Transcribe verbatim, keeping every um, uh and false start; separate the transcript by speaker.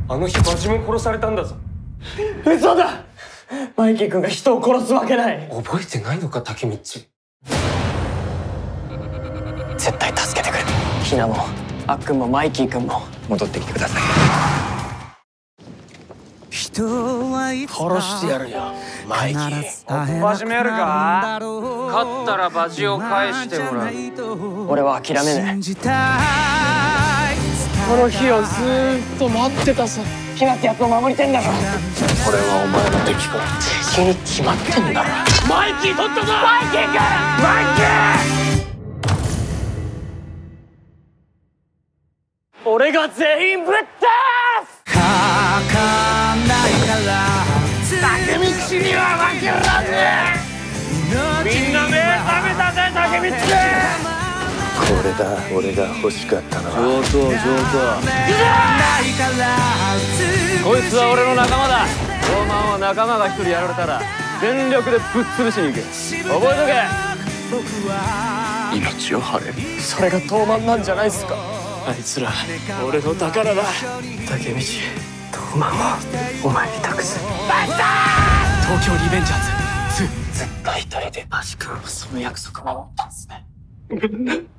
Speaker 1: あの日バジも殺されたんだぞ。
Speaker 2: 嘘だ。マイキー君が人を殺すわけない。
Speaker 1: 覚えてないのか、タケミッチ。
Speaker 2: 絶対助けてくる。ヒナもアッくんもマイキー君も戻ってきてください。殺してやるよ、マイキー。
Speaker 1: バジもやるか？勝ったらバジを返してもらう。
Speaker 2: 俺は諦めない。
Speaker 3: この日をずーっと待ってたさ。
Speaker 2: ヒナってやつを守りてんだろ。
Speaker 3: これはお前の敵か。
Speaker 2: 敵に決まってんだろ。
Speaker 3: マイキー取ったぞ。
Speaker 2: マイキー君、マイキー。俺が全員ぶっ倒す。
Speaker 3: タケミッチには負けらんねえ。みんな目覚めたぜ、タケミッチ。
Speaker 4: これだ、俺が欲しかったのは。
Speaker 1: 上等上等。こいつは俺の仲間だ。ローマンは仲間が一人やられたら全力でぶっ潰しに行く。覚えとけ。
Speaker 3: 命を張れ。
Speaker 2: それが東卍なんじゃないっすか。
Speaker 3: あいつら俺の宝だ。
Speaker 2: タケミチ、東卍をお前に託す。
Speaker 3: 東京リベンジャーズツー。
Speaker 2: 絶対一人でバジ君はその約束守ったんすね。